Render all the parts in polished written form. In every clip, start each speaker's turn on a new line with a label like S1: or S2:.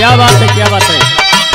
S1: क्या बात है, क्या बात है।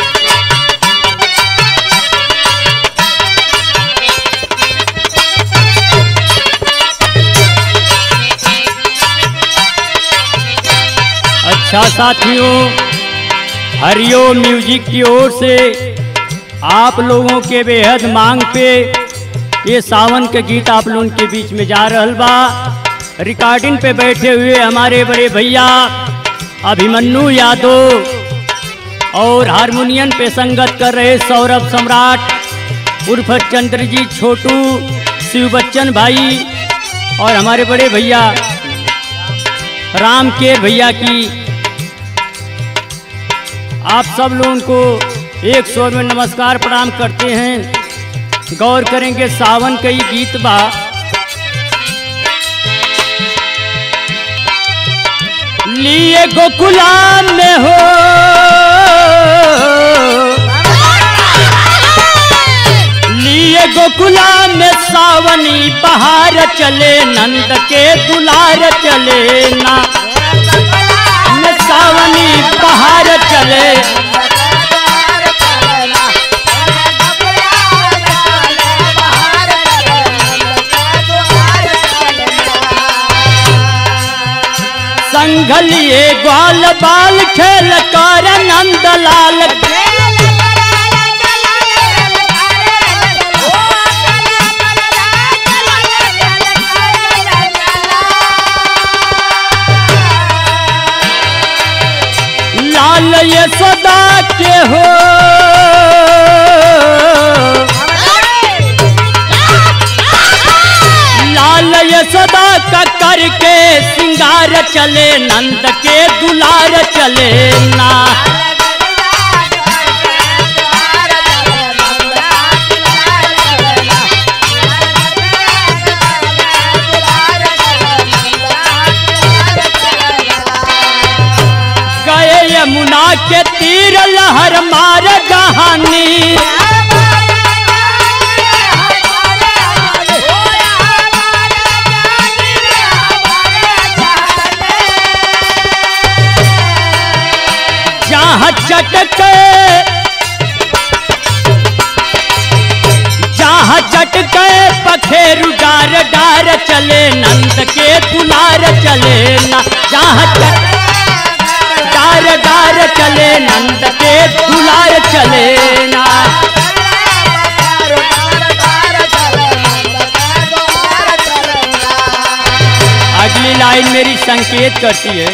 S1: अच्छा साथियों, हरिओम म्यूजिक की ओर से आप लोगों के बेहद मांग पे ये सावन के गीत आप लोगों के बीच में जा रहल बा। रिकॉर्डिंग पे बैठे हुए हमारे बड़े भैया अभिमन्यु यादव और हारमोनियम पे संगत कर रहे सौरभ सम्राट उर्फ चंद्र जी छोटू, शिव बच्चन भाई और हमारे बड़े भैया राम केर भैया की आप सब लोगों को एक स्वर में नमस्कार प्रणाम करते हैं। गौर करेंगे सावन का ही गीत बा। लिए गोकुला में हो लिए गोकुला में सावनी बहार चले, नंद के दुलार चले ना में सावनी बहार चले। संघलिए ग्वाल बाल खेल कर नंद लाल, लाल यशोदा के हो लाल यशोदा का करके सिंगार चले, नंद के दुलार चले ना। गए यमुना के तीर लहर मार कहानी, जहाँ चटके पखेरु डार डार चले, नंद के दुलार चले ना। जहाँ डार डार चले, नंद के दुलार चले ना। अगली लाइन मेरी संकेत करती है,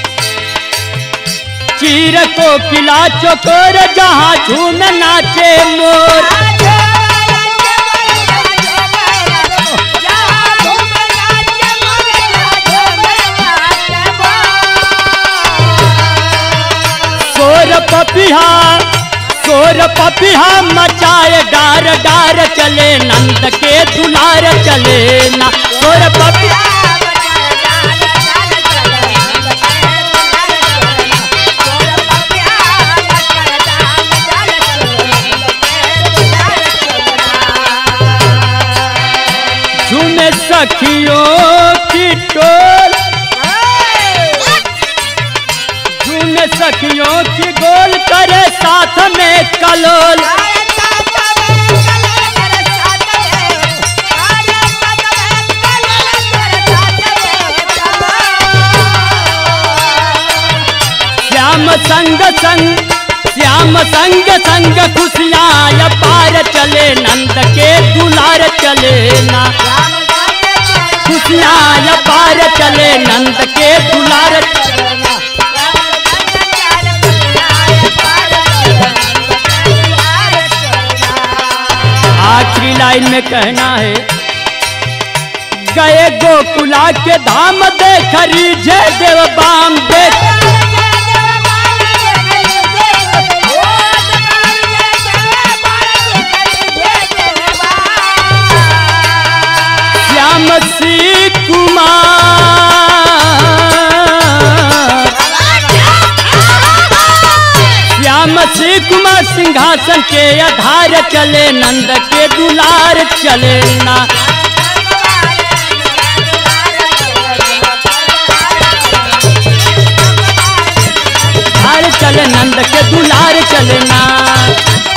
S1: चीर को किला चकोर जहाँ झूम नाचे मोर, सोर पपिहा मचाए डार डार चले, नंद के दुलार चले ना। सोर पपिहा झूमे सखियों की टोल, झूमे सखियों की गोल करे साथ में कलोल, श्याम संग संग खुशियाँ पार चले, नंद के दुलार चले ना। खुशियाँ पार चले, नंद के दुलार चले ना। आखिरी लाइन में कहना है, गए गोकुला के धाम देख रीझे देव बाम देख, श्याम श्री कुमार सिंहासन के आधार चले, नंद के दुलार चले ना। चले नंद के दुलार चलना।